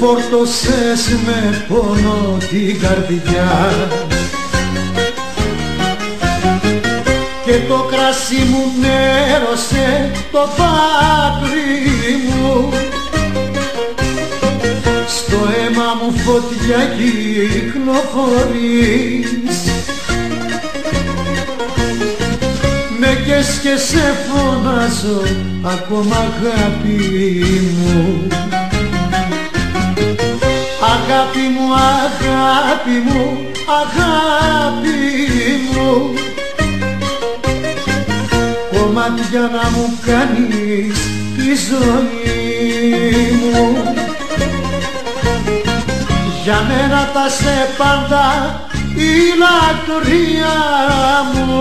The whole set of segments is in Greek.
φόρτωσες με πόνο την καρδιά και το κρασί μου νέρωσε το πάτρι μου, στο αίμα μου φωτιά κυκλοφορείς, με κες και σε φωνάζω ακόμα αγάπη μου. Αγάπη μου, αγάπη μου, αγάπη μου, κομμάτια να μου κάνεις τη ζωή μου. Για μένα θα σε πάντα η λατρεία μου,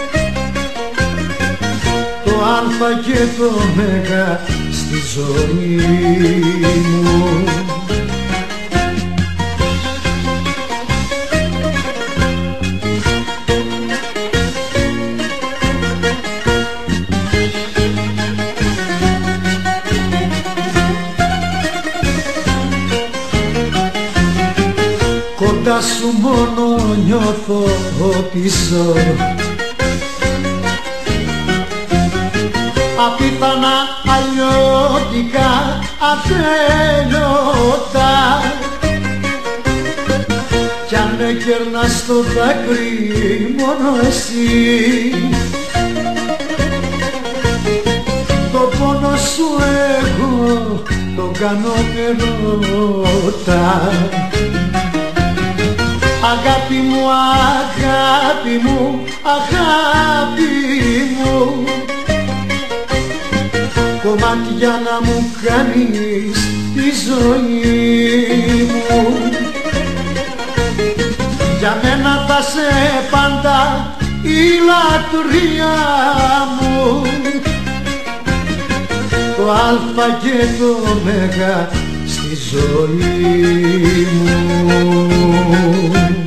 το α και το μέγα στη ζωή μου. Κοντά σου μόνο νιώθω ότι ζω, απίθανα αλλιώτικα ατέλειωτα, κι αν με κερνάς στο δάκρυ μόνο εσύ, το πόνο σου εγώ τον κάνω ερώτα. Αγάπη μου, αγάπη μου, αγάπη μου, κομμάτια να μου κάνεις τη ζωή μου. Για μένα θα σε πάντα η λατρεία μου, το α και το μέγα στη ζωή μου.